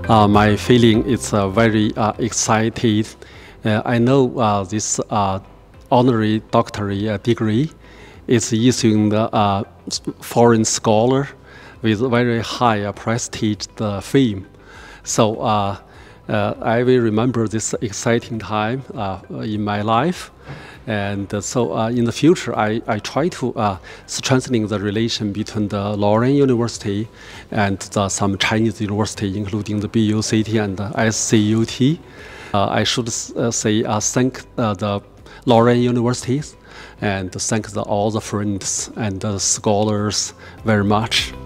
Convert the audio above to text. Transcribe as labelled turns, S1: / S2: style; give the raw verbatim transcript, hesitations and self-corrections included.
S1: Uh, my feeling is uh, very uh, excited. Uh, I know uh, this uh, honorary doctorate uh, degree is issuing the uh, foreign scholar with very high uh, prestige the fame. So uh, uh, I will remember this exciting time uh, in my life. And uh, so uh, in the future, I, I try to uh, strengthening the relation between the Lorraine University and the, some Chinese university, including the B U C T and the S C U T. Uh, I should uh, say uh, thank uh, the Lorraine universities and thank the, all the friends and the scholars very much.